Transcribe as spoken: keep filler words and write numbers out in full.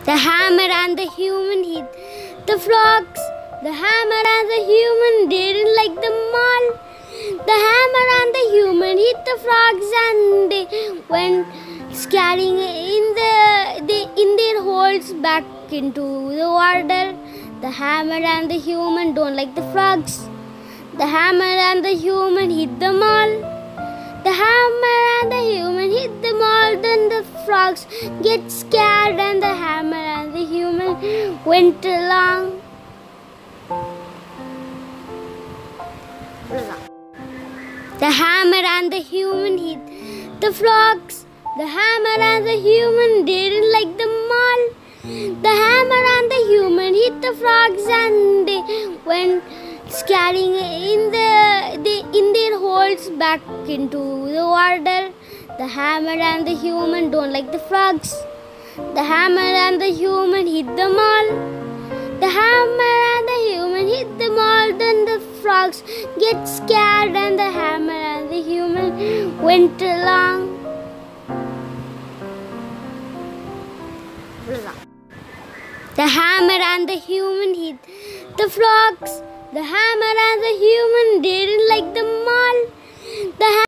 The hammer and the human hit the frogs. The hammer and the human didn't like the mall. The hammer and the human hit the frogs and they went scattering in the they, in their holes back into the water. The hammer and the human don't like the frogs. The hammer and the human hit them all. The hammer and the human hit them all. Then the frogs get scared and the hammer and the human went along. The hammer and the human hit the frogs. The hammer and the human didn't like them all. The hammer and the human hit the frogs and they went scattering in the they, in their holes back into the water. The hammer and the human don't like the frogs. The hammer and the human hit them all. The hammer and the human hit them all. Then the frogs get scared and the hammer and the human went along. The hammer and the human hit the frogs. The hammer and the human didn't like them all. The